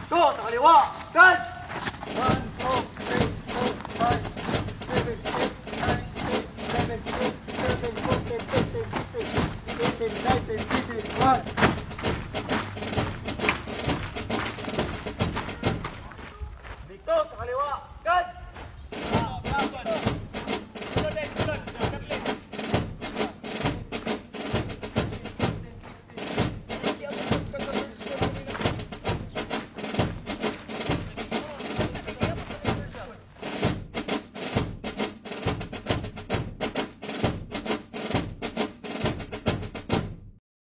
Go sa kaliwa. Gun! 1, 2, 3, 4, 5, 6, 7, 8, 9, 10, 11, 12, 13, 14, 15, 16, 18, 19, 20, 21.